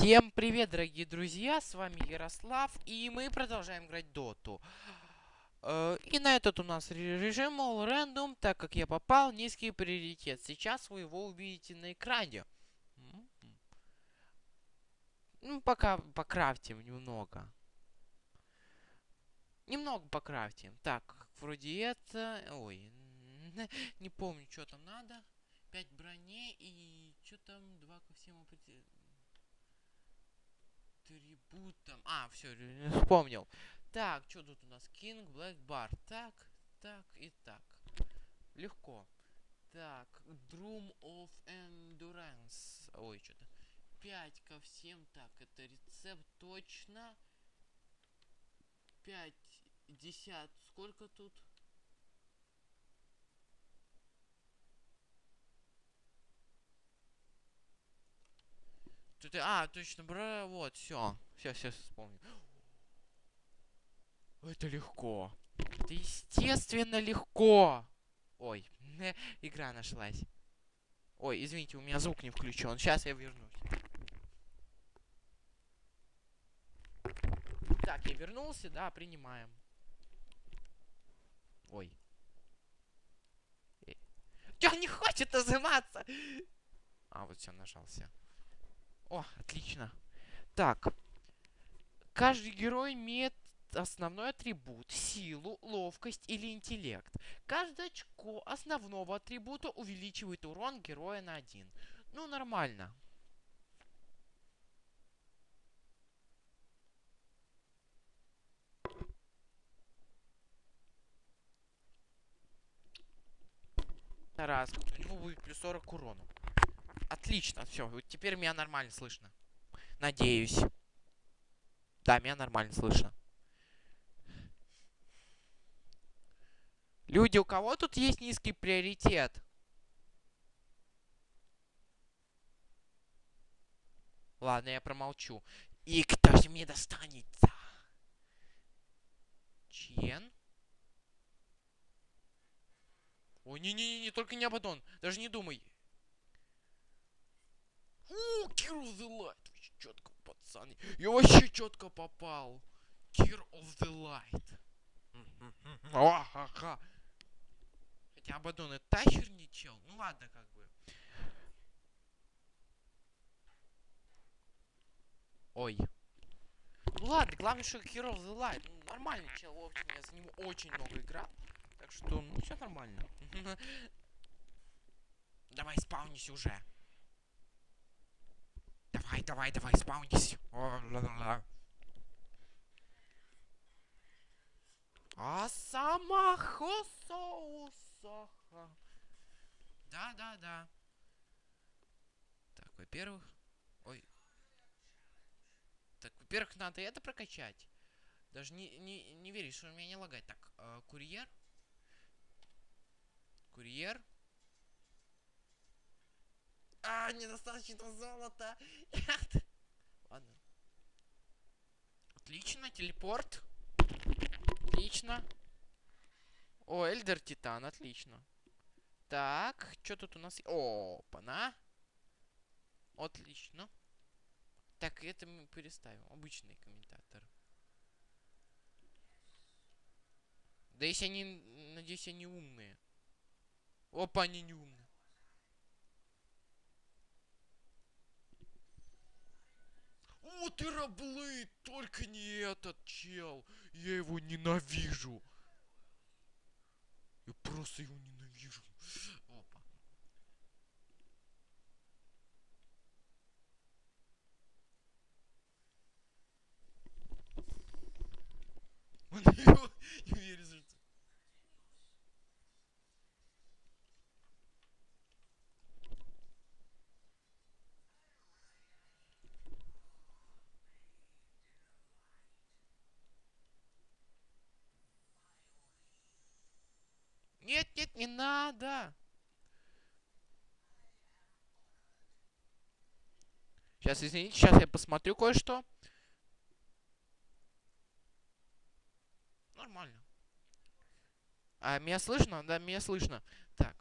Всем привет, дорогие друзья, с вами Ярослав, и мы продолжаем играть Доту. И на этот у нас режим All Random, так как я попал, низкий приоритет. Сейчас вы его увидите на экране. Ну, пока покрафтим немного. Немного покрафтим. Так, вроде это... Ой, не помню, что там надо. 5 броней и... Что там? 2 ко всем атрибутам. А, все, вспомнил. Так, что тут у нас? King, Black Bar. Так, так и так. Легко. Так, Drum of Endurance. Ой, что-то. 5 ко всем. Так, это рецепт точно. 50. Сколько тут? Тут, точно, бра, вот, все. Все вспомнил. Это легко. Это естественно легко. Ой, игра нашлась. Ой, извините, у меня звук не включен. Сейчас я вернусь. Так, я вернулся, да, принимаем. Ой. Чё не хочет нажиматься? А, вот все, нажался. О, отлично. Так. Каждый герой имеет основной атрибут, силу, ловкость или интеллект. Каждое очко основного атрибута увеличивает урон героя на 1. Ну, нормально. Раз. У него будет плюс 40 к урону. Отлично, все. Вот теперь меня нормально слышно. Надеюсь. Да, меня нормально слышно. Люди, у кого тут есть низкий приоритет? Ладно, я промолчу. И кто же мне достанется? Чен? Ой, не-не-не, только не Абадон. Даже не думай. Кир of the Light. Вообще четко, пацаны. Я вообще четко попал. Кир of the Light. Хотя Абадон это тащер не чел. Ну ладно, как бы. Ой. Ну ладно, главное, что Hero of the Light. Ну, нормальный чел, в общем, я за ним очень много играл. Так что, ну, все нормально. Давай, спаунись уже. Давай, спаунись. А сама Хосоусаха. Да. Так, во-первых... Ой. Так, во-первых, надо это прокачать. Даже не веришь, что у меня не лагать. Так, курьер. Курьер. Недостаточно золота. Ладно. Отлично, телепорт. Отлично. О, Эльдер Титан, отлично. Так, что тут у нас? Опа-на. Отлично. Так, это мы переставим. Обычный комментатор. Да если они, надеюсь, они умные. Опа, они не умные. О, ты раблы! Только не этот чел! Я его ненавижу! Я просто его ненавижу. Опа. Он его не верит. Нет, не надо. Сейчас, извините, сейчас я посмотрю кое-что. Нормально. А меня слышно? Да, меня слышно. Так.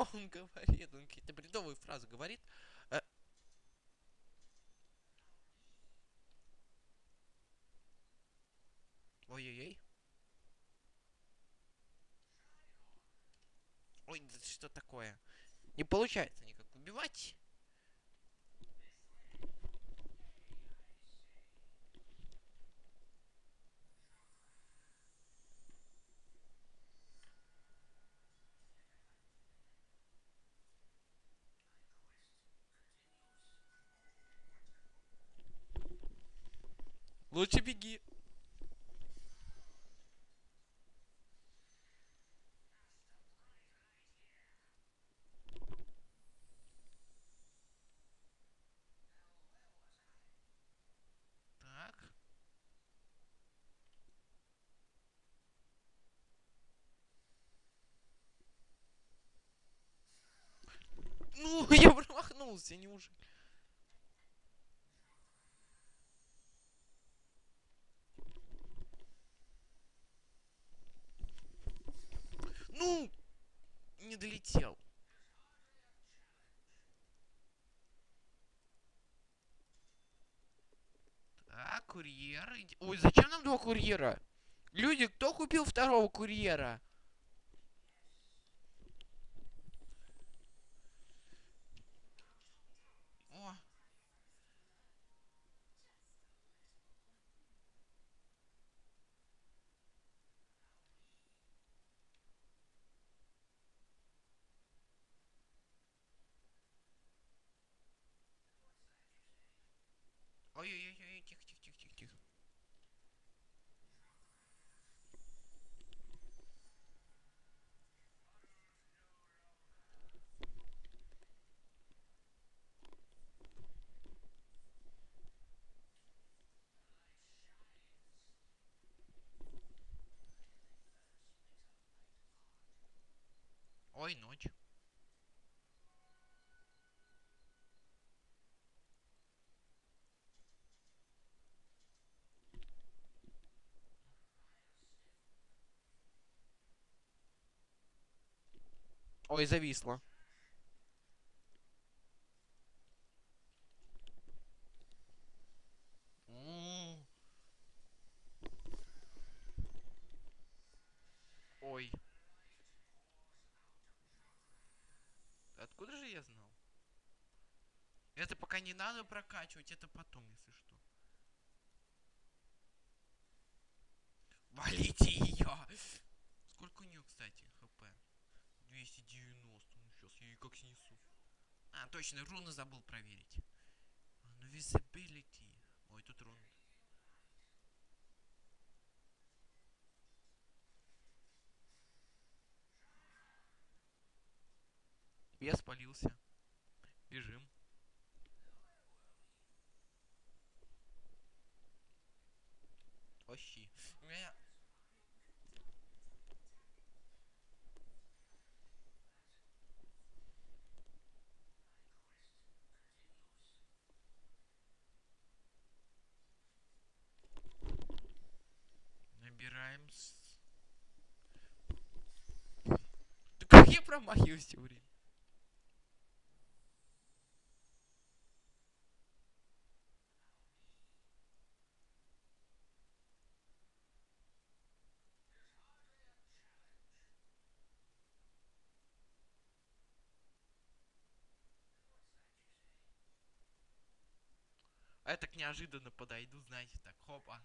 он говорит? Он какие-то бредовые фразы говорит. Э, Ой-ой-ой. Ой, да что такое? Не получается никак убивать. Лучше беги. Так. Ну, я промахнулся, неужели? Ну, не долетел. Так, курьер. Ой, зачем нам два курьера? Люди, кто купил второго курьера? О, ой-ой-ой, тихо, тихо, тихо, тихо, тихо. Ой, ночь. Ой, зависло. Ой, откуда же я знал? Это пока не надо прокачивать, это потом, если что. Валите ее! Сколько у нее, кстати, хп? 290. Ну сейчас я ее как снесу. А, точно, руны забыл проверить. Ну, visibility. Ой, тут руны. Я спалился. Бежим. Ощи. У меня... Набираем... Да как я промахиваюсь все время? А я так неожиданно подойду, знаете, так, хопа.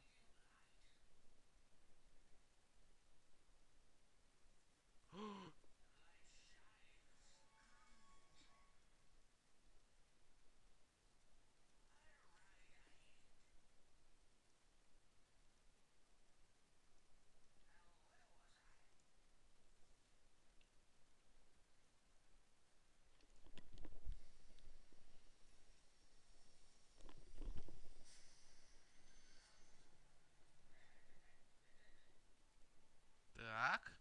Так.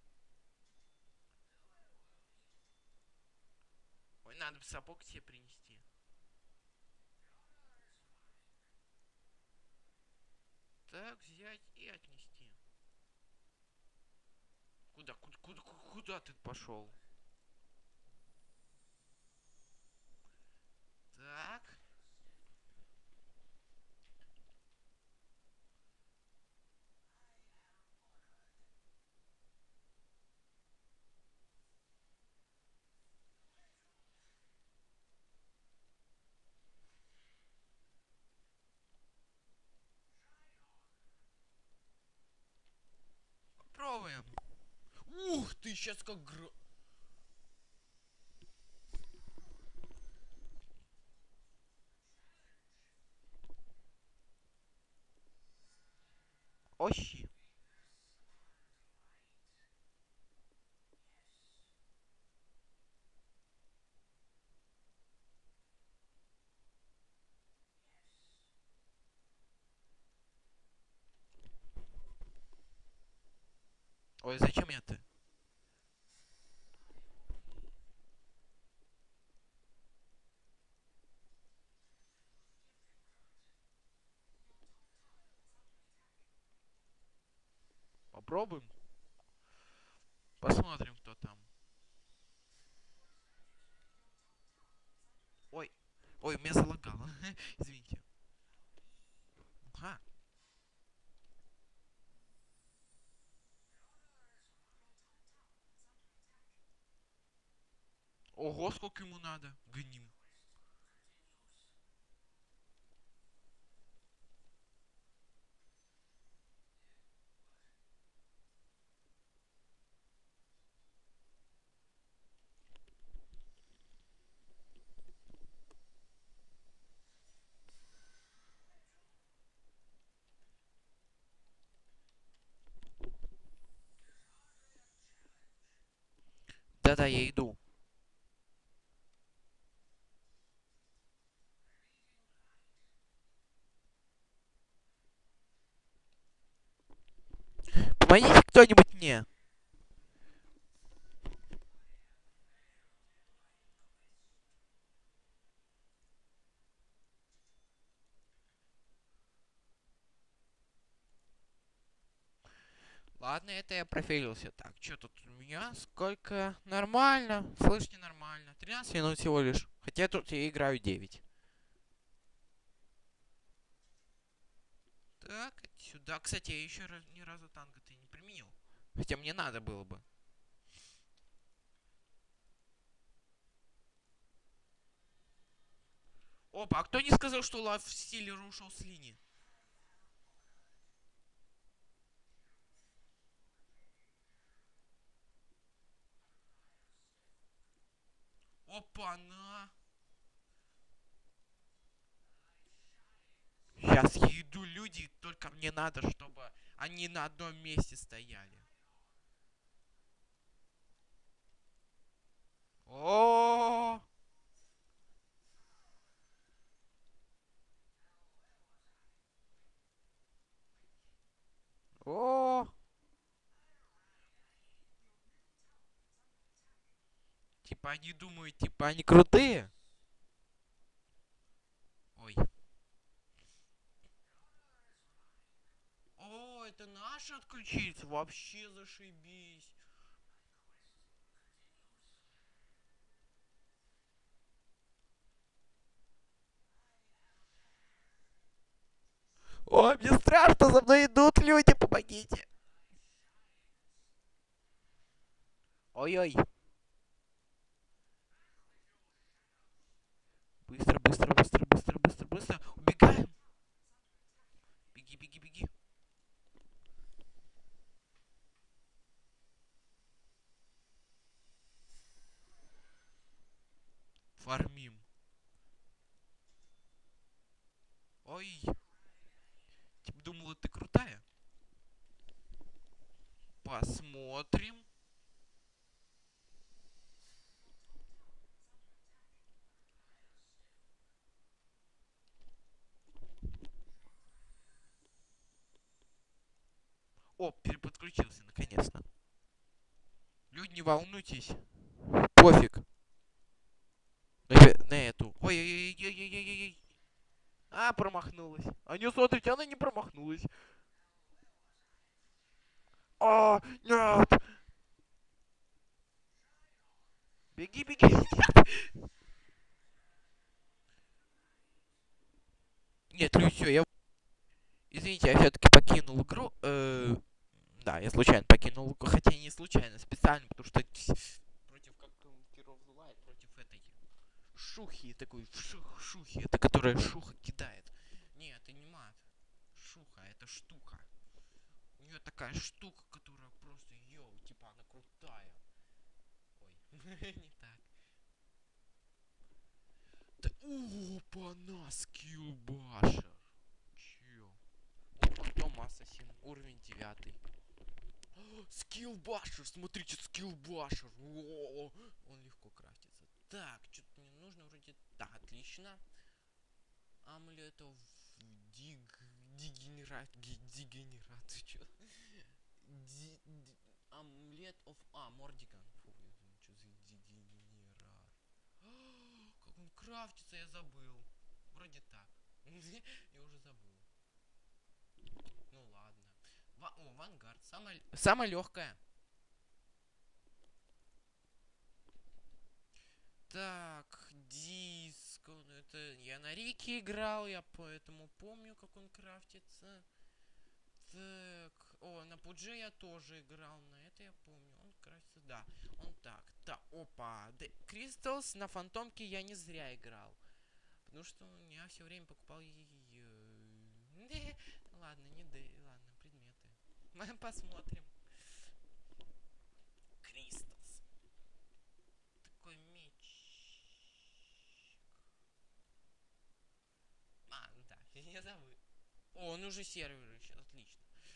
Ой, надо бы сапог себе принести. Так, взять и отнести. Куда ты пошел? Выигрываем. Ух ты, сейчас как Ощи. Ой, зачем я ты? Попробуем. Посмотрим, кто там. Ой. Ой, меня залагало. Извините. Ага. Ого, сколько ему надо. Гоним. Да-да, я иду. Помогите кто-нибудь мне. Ладно, это я профилился. Так, что тут у меня? Сколько? Нормально. Слышите, нормально. 13 минут всего лишь. Хотя тут я играю 9. Так, сюда. Кстати, я еще ни разу танка-то не применил. Хотя мне надо было бы. Опа, а кто не сказал, что лав стиллер ушел с линии? Опа, на. Сейчас я иду, люди, только мне надо, чтобы они на одном месте стояли. О, о, типа они думают, типа они крутые. Ой. О, это наш отключится, вообще зашибись. Ой, мне страшно, за мной идут люди, помогите. Ой-ой. Быстро, быстро, быстро, быстро, быстро, быстро. Убегаем. Беги, беги, беги. Фармим. Ой. Типа думала, ты крутая. Посмотрим. О, переподключился наконец-то. Люди, не волнуйтесь. Пофиг. На эту. Ой-ой-ой-ой-ой-ой-ой. А, промахнулась. А не, смотрите, она не промахнулась. А, нет. Беги, беги. Нет, Люсь, все, я... Извините, я все-таки покинул игру. Да, я случайно покинул игру. Хотя не случайно, специально, потому что против как Геров Зулайт, против этой шухи, такой шухи, это которая шуха кидает. Нет, это не мат. Шуха, это штука. нее такая штука, которая просто, йоу, типа она крутая. Ой, не так. Да, опа-на, скиллбашер. Чё? О, фантом ассасин, уровень 9. Скиллбашер, смотрите, скиллбашер. Он легко крафтится. Так, что-то мне нужно вроде... Да, отлично. Амулетов дегенерат, чё? Амулет of... Мордиган. Фу, я думаю, что за дегенерат. Как он крафтится, я забыл. Вроде так. Я уже забыл. Ну ладно. Вангард. Самая легкая. Так, диск. Это я на Рике играл, я поэтому помню, как он крафтится. Так, на Пудже я тоже играл, на это я помню. Он крафтится, да. Он так, да, опа. Кристалс на Фантомке я не зря играл. Потому что я все время покупал ладно, не д, ладно, предметы. Мы посмотрим. Кристалс. Такой меч. Да, я забыл. Он уже сервер еще, отлично.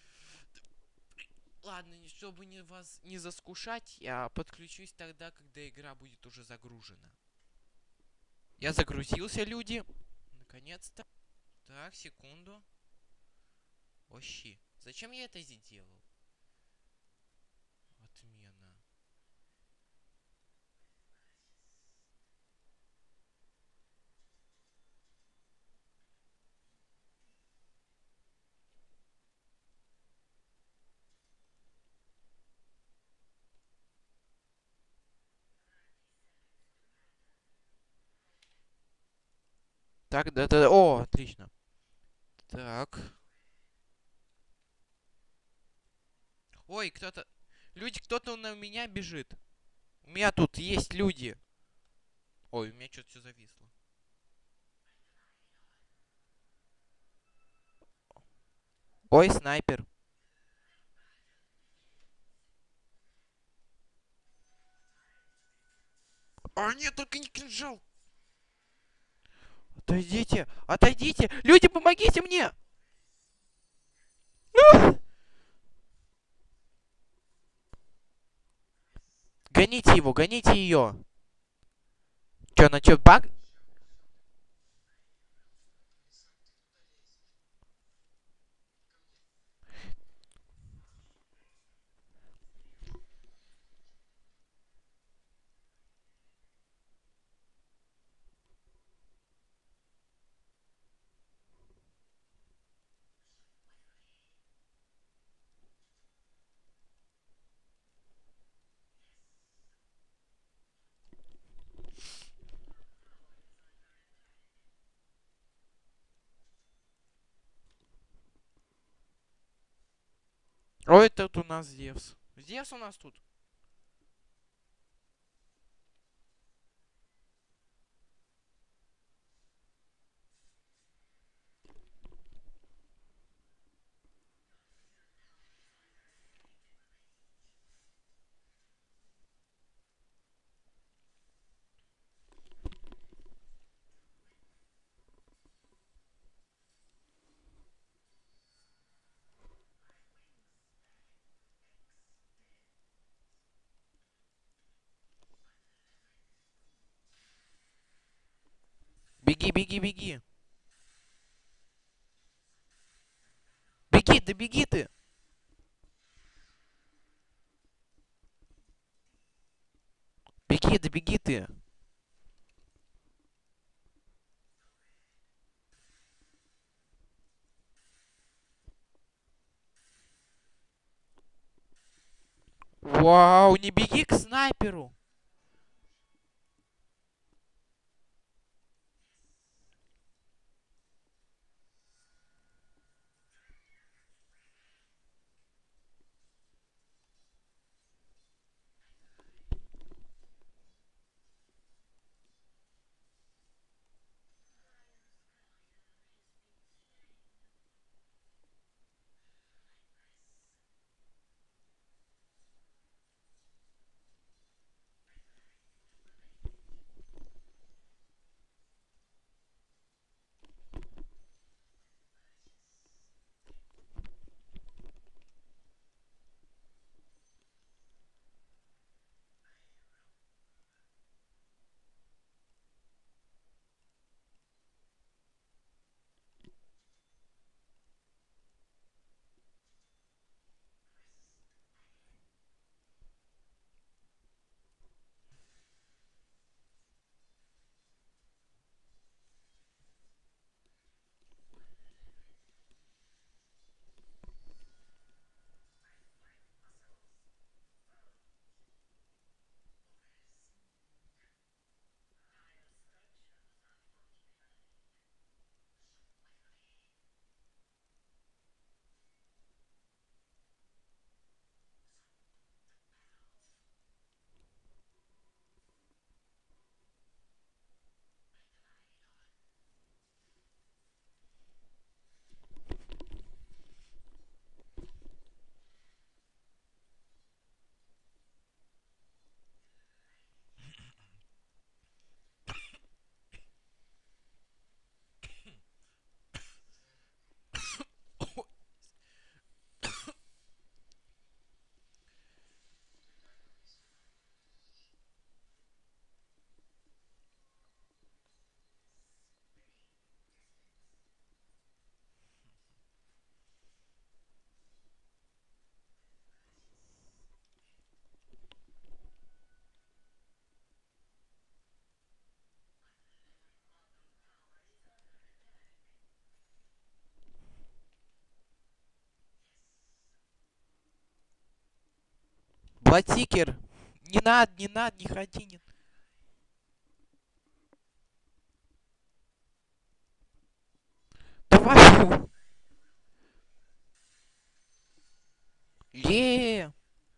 Ладно, чтобы вас не заскушать, я подключусь тогда, когда игра будет уже загружена. Я загрузился, люди. Наконец-то. Так, секунду. Ощи. Зачем я это сделал? Отмена. Так, да. О, отлично. Так. Ой, кто-то... Люди, кто-то на меня бежит. У меня тут есть люди. Ой, у меня что-то все зависло. Ой, снайпер. Нет, только не кинжал. Отойдите, отойдите. Люди, помогите мне. Гоните его, гоните ее. Че, на че, баг? Ой, тут у нас Зевс. Зевс у нас тут. Беги, беги, беги. Беги, да беги ты. Беги, да беги ты. Вау, не беги к снайперу. Владикер. Не надо, не надо, не ходи. Не... Давай. Е.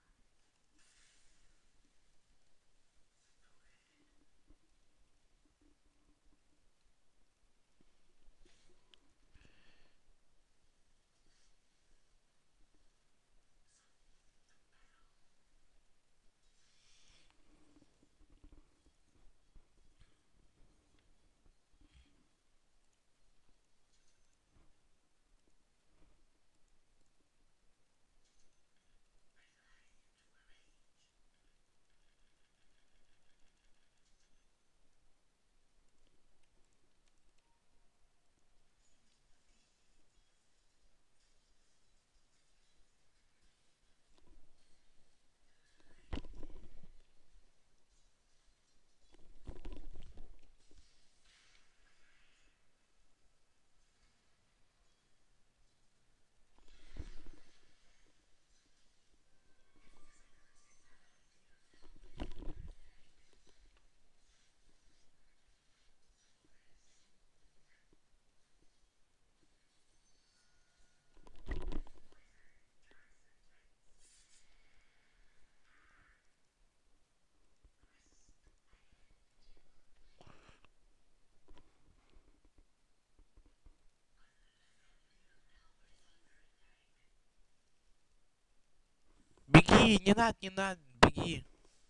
Беги, не надо, беги.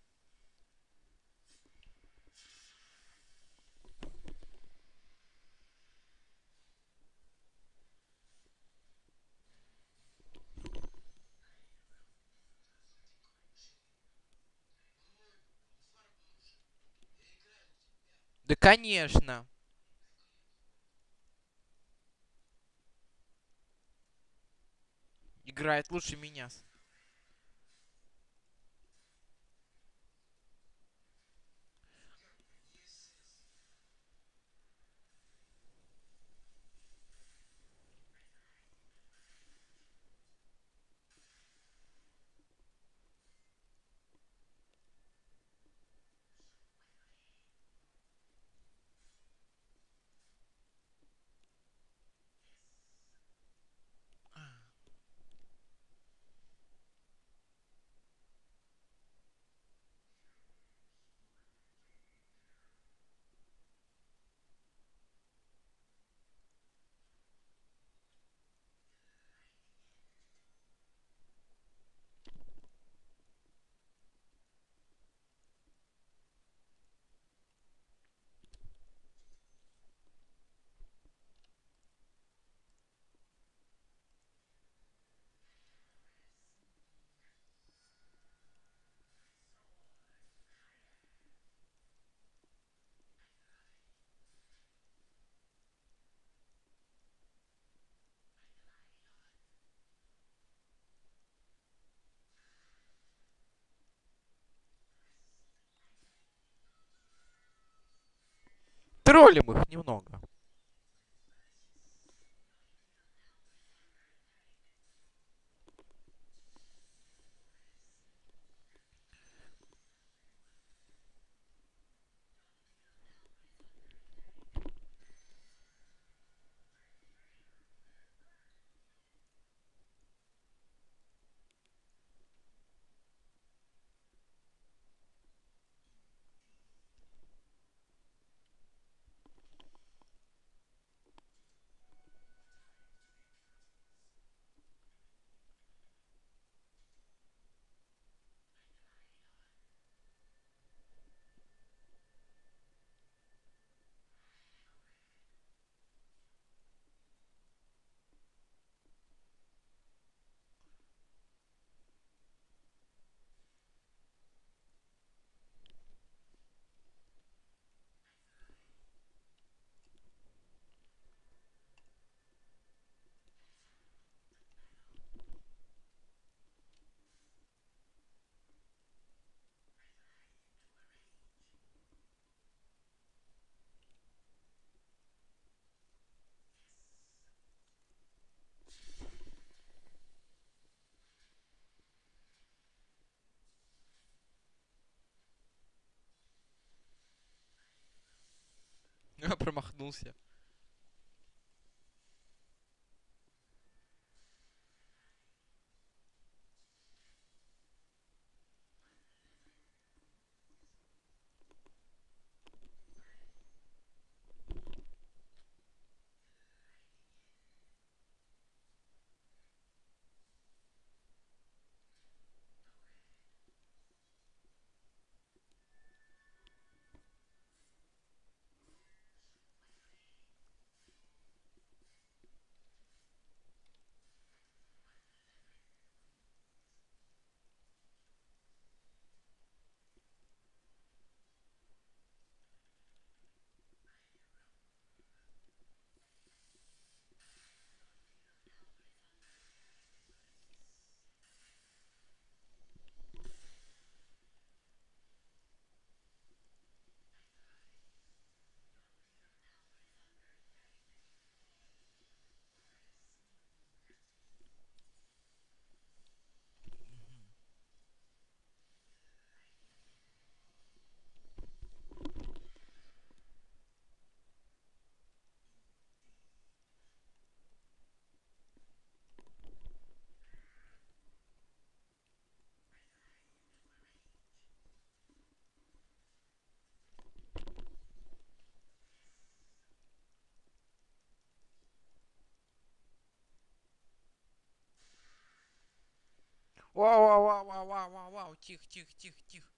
Да, конечно. Играет лучше меня. Троллим их немного. промахнулся. Вау, вау, вау, вау, вау, вау, вау. Тихо, тихо, тихо, тихо.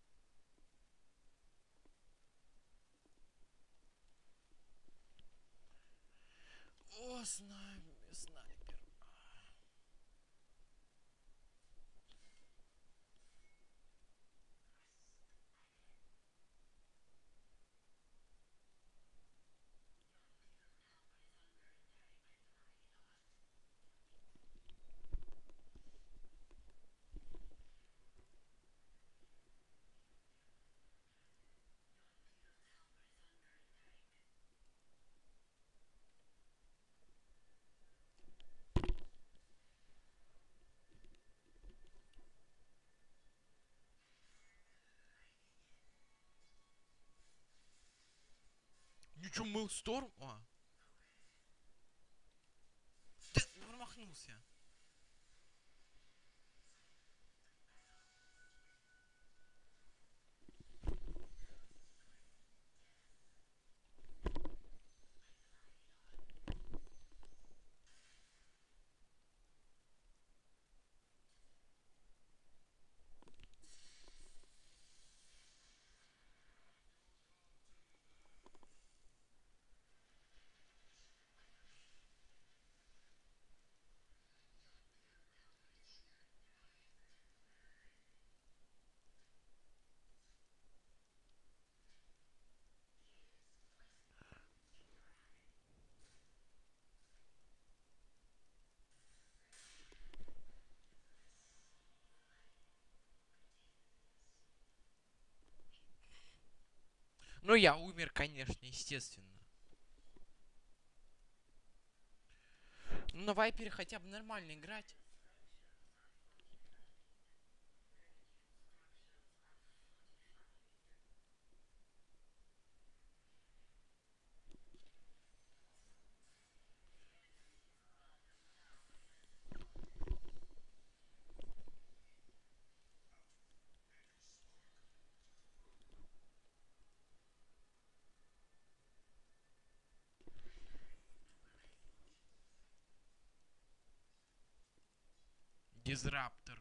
О, снайпер. Ничего, Мэлсторм? А, ты промахнулся. Ну, я умер, конечно, естественно. Ну, на Вайпере хотя бы нормально играть. Дизраптор.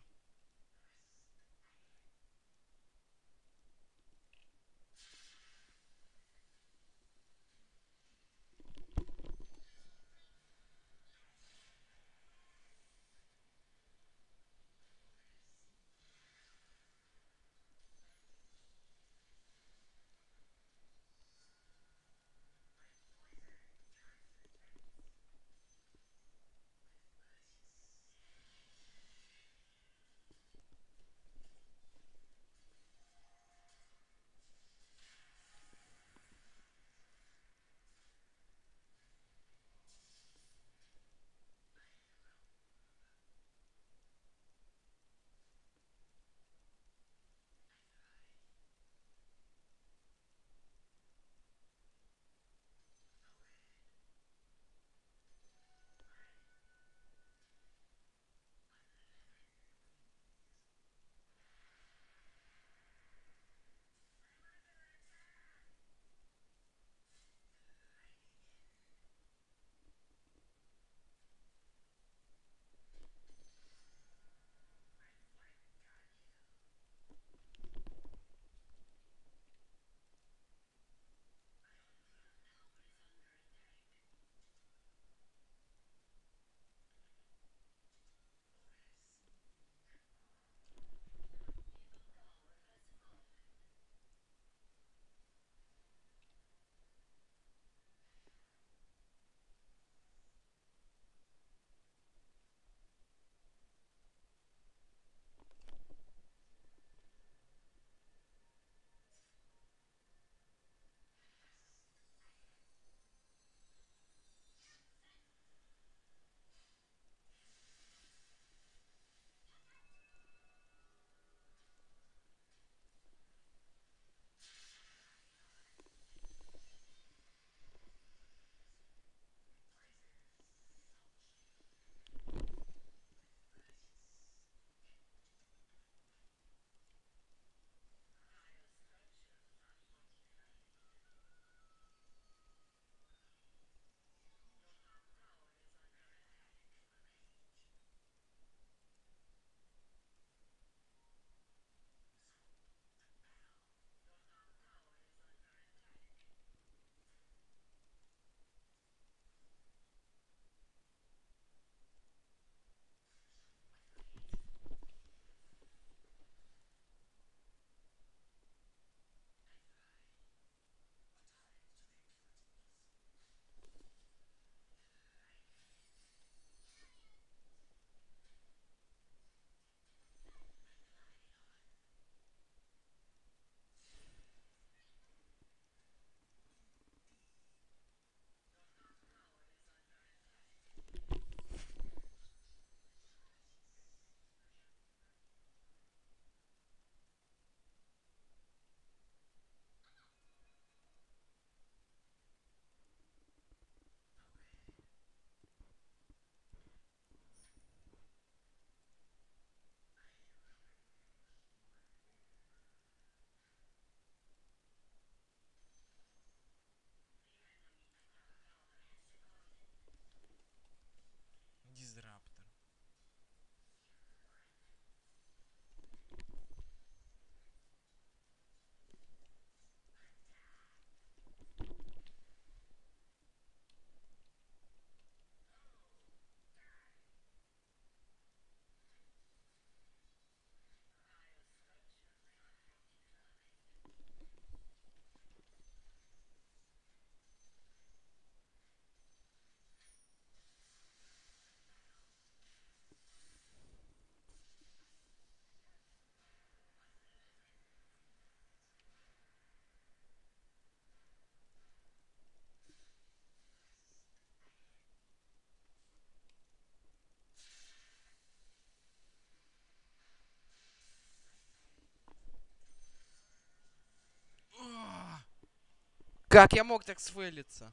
Как я мог так сфейлиться?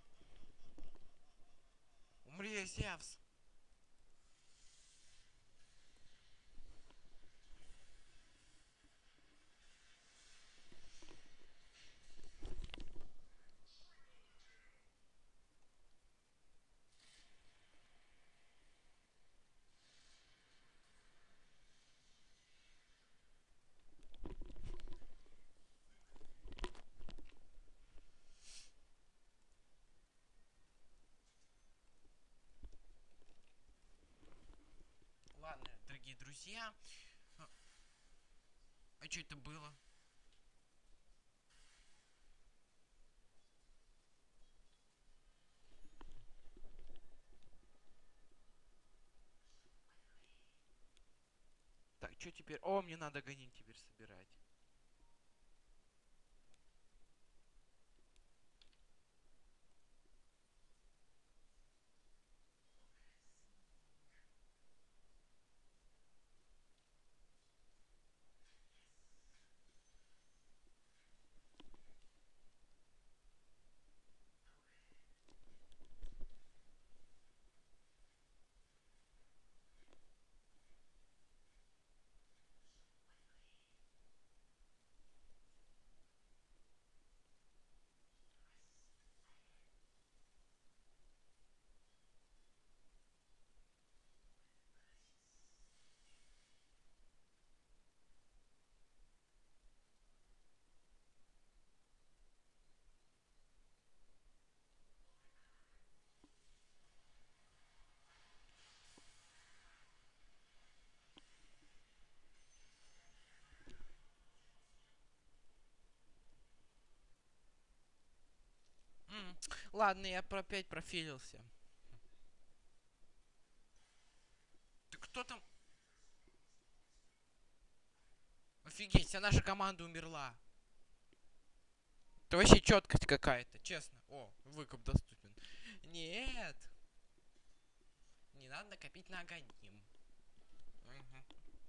Умри, Зевс. Ладно, дорогие друзья. А что это было? Так, что теперь? О, мне надо гонить теперь собирать. Ладно, я опять профилился. Ты кто там? Офигеть, вся наша команда умерла. Это вообще четкость какая-то, честно. О, выкуп доступен. Нет. Не надо накопить на агоним. Угу.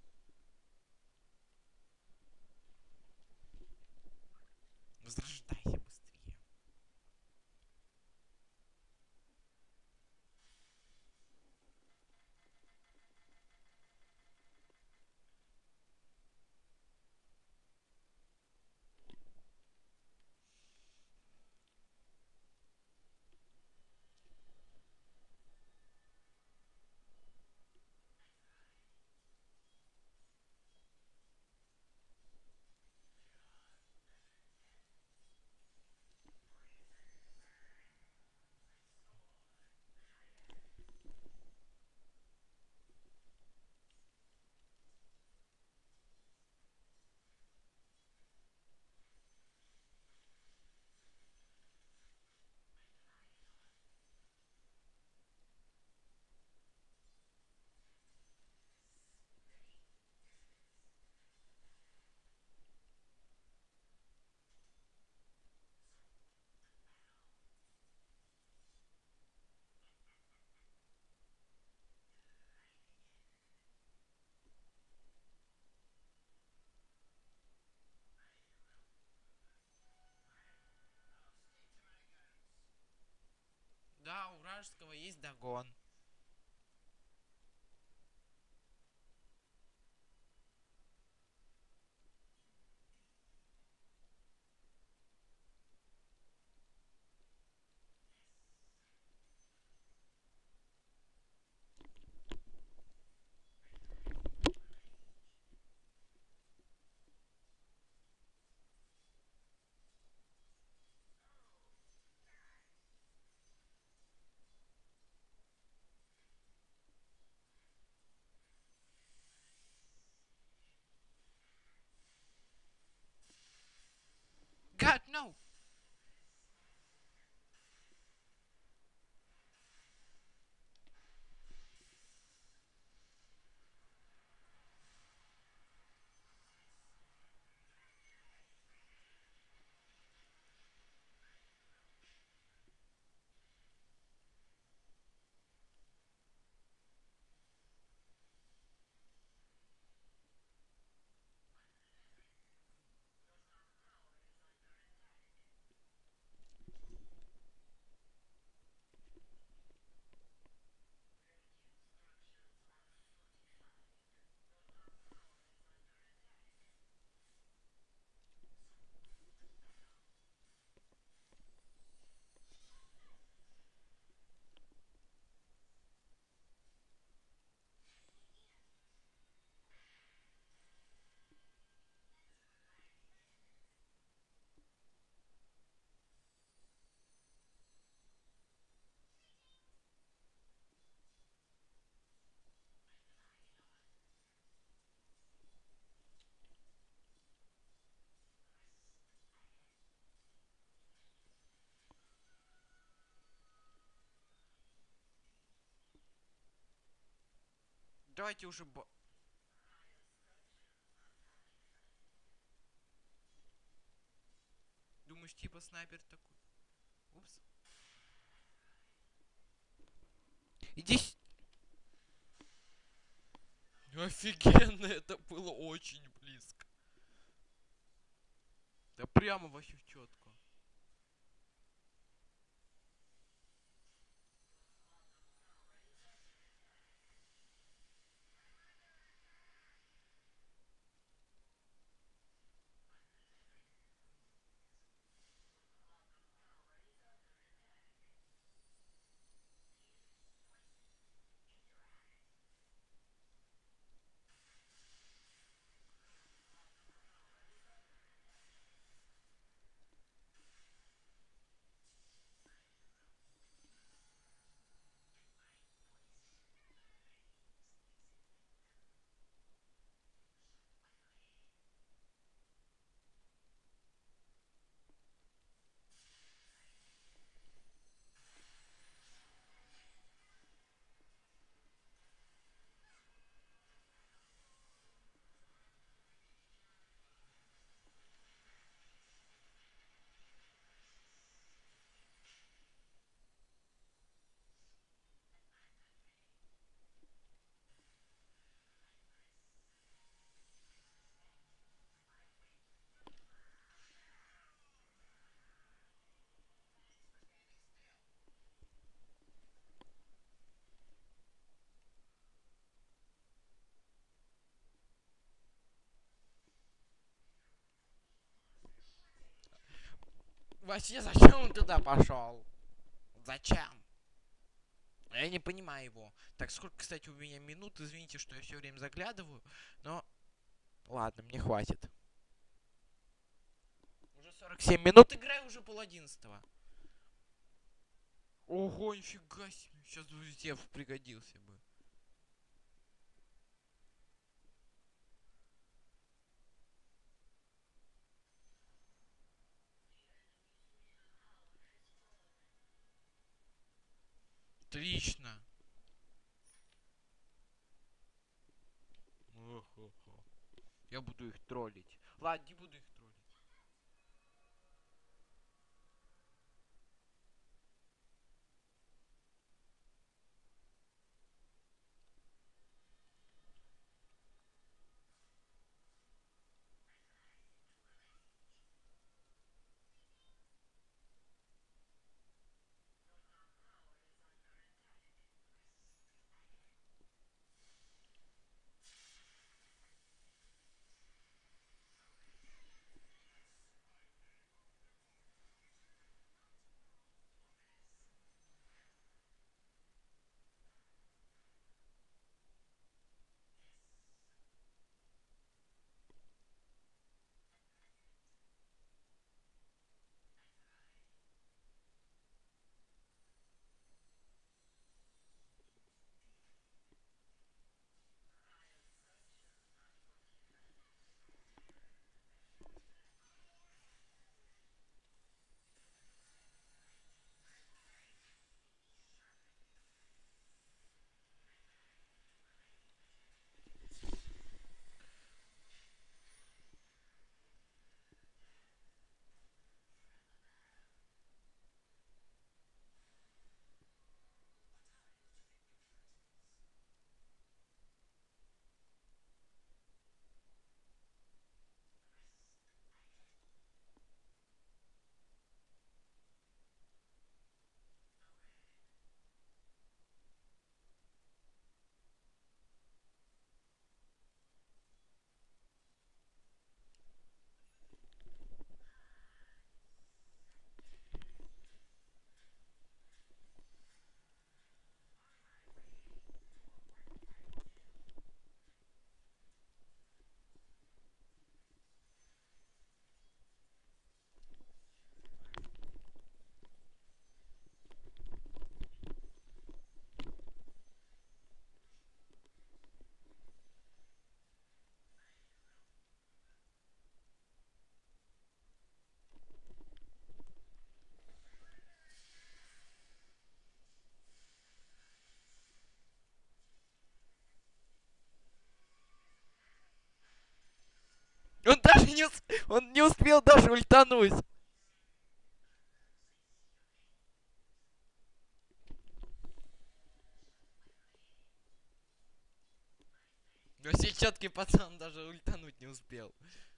Возрождайся быстрее. Да, у вражеского есть догон. God, no! Давайте уже... Думаешь, типа снайпер такой? Упс. Иди... Офигенно, это было очень близко. Да прямо вообще четко. Вообще, зачем он туда пошел? Зачем? Я не понимаю его. Так, сколько, кстати, у меня минут? Извините, что я все время заглядываю. Но, ладно, мне хватит. Уже 47 минут, играю уже пол 11. Ого, нифига себе. Сейчас друзья пригодился бы. Отлично. Хо-хо-хо. Я буду их троллить. Ладно, не буду их троллить. Он не успел даже ультануть. Вообще четкий пацан даже ультануть не успел.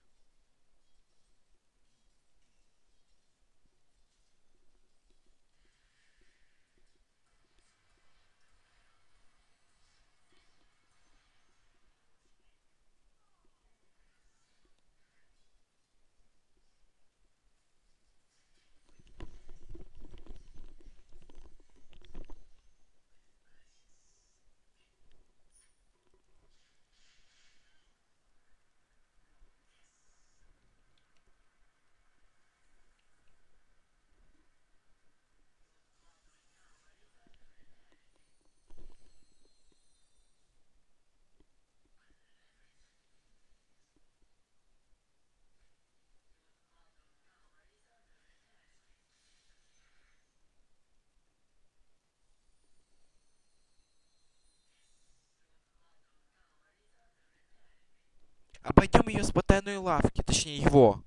Обойдем ее с потайной лавки, точнее его.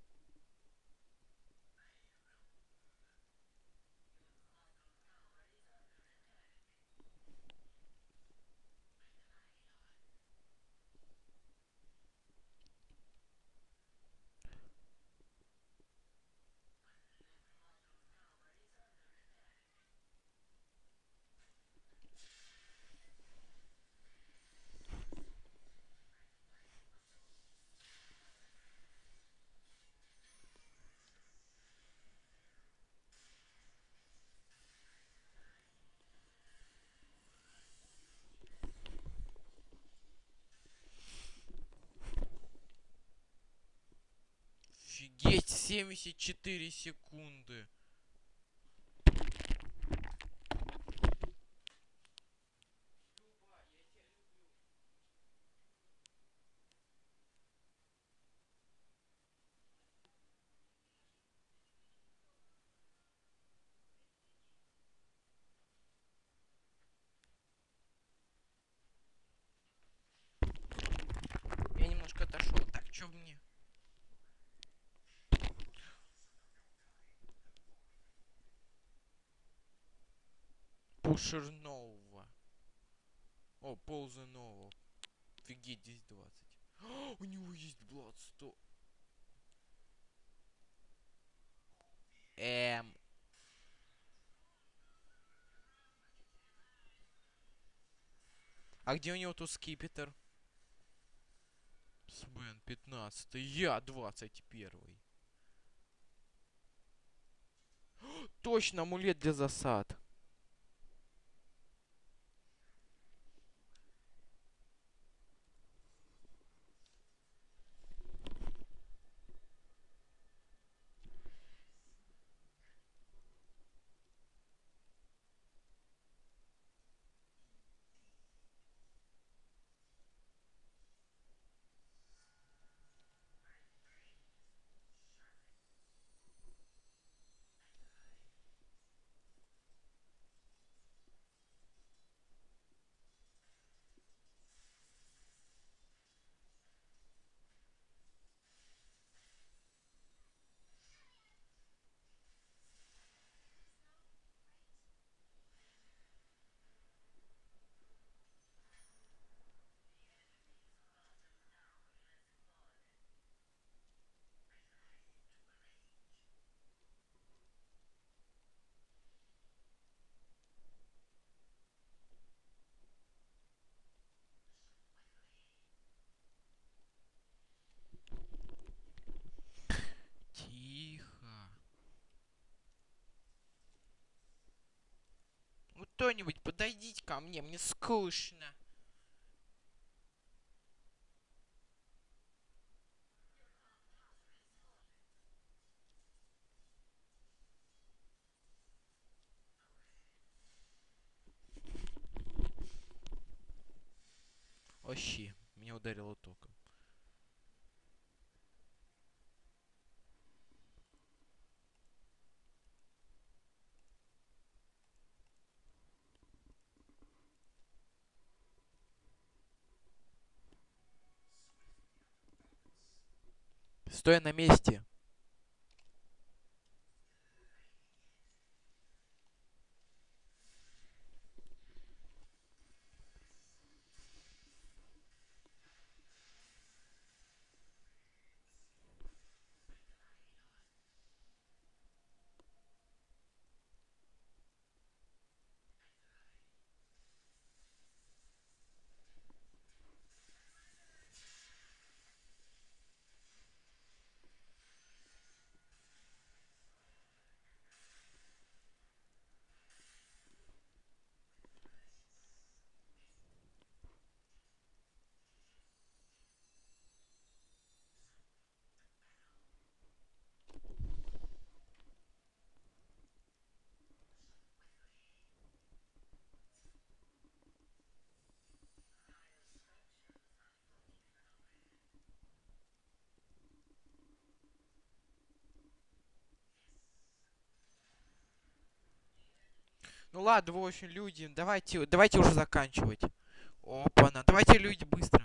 Офигеть, 74 секунды. Я немножко отошел. Так, что мне? Пушер нового. О, полза нового. Офигеть, здесь 20. У него есть Блад 100. Эм. А где у него тут скипетр? Свен 15. Я 21. Точно, амулет для засад. Тихо. Ну кто-нибудь подойдите ко мне скучно. Вообще, меня ударило током. Стой на месте. Ну ладно, в общем, люди, давайте уже заканчивать. Опа-на, давайте, люди, быстро.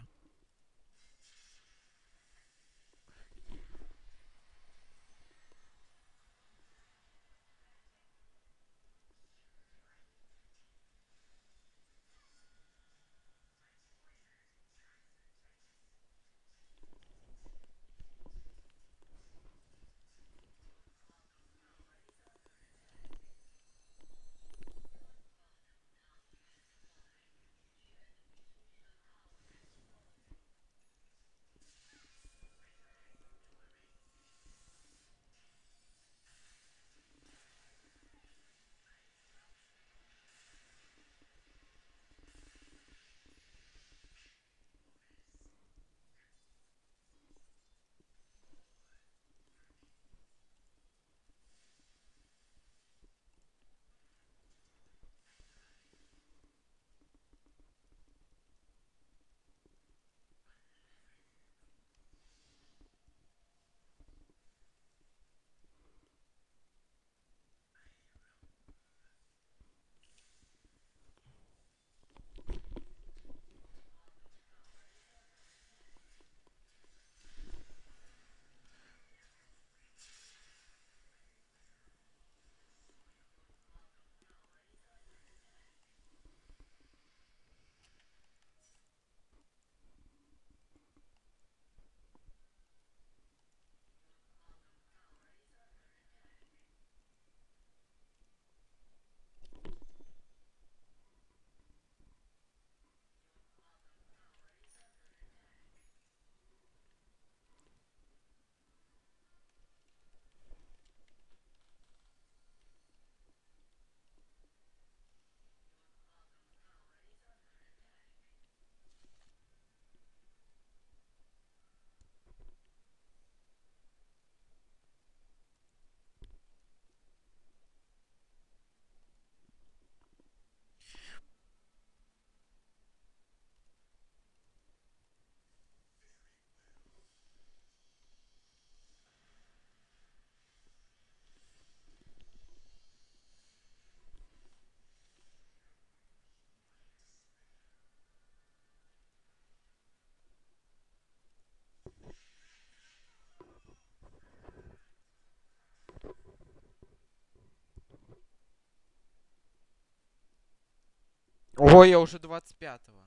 Ой, я уже 25-го.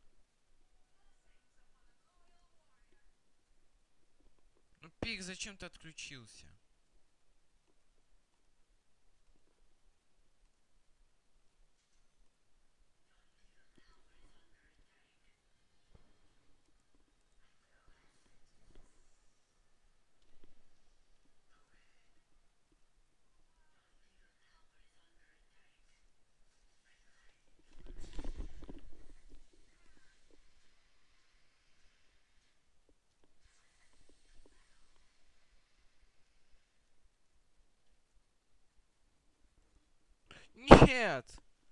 Ну, Пик, зачем ты отключился? Нет!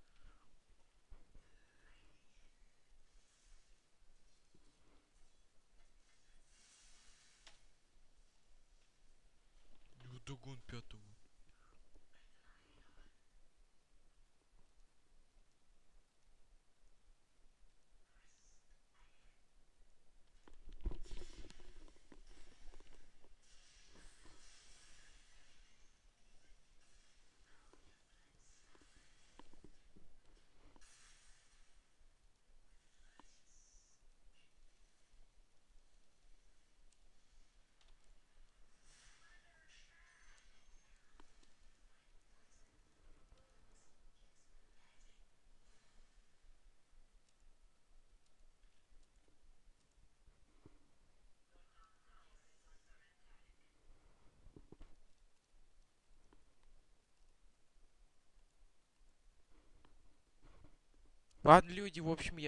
Догон 5-го. Ладно, люди, в общем,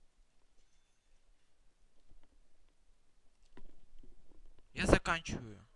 я заканчиваю.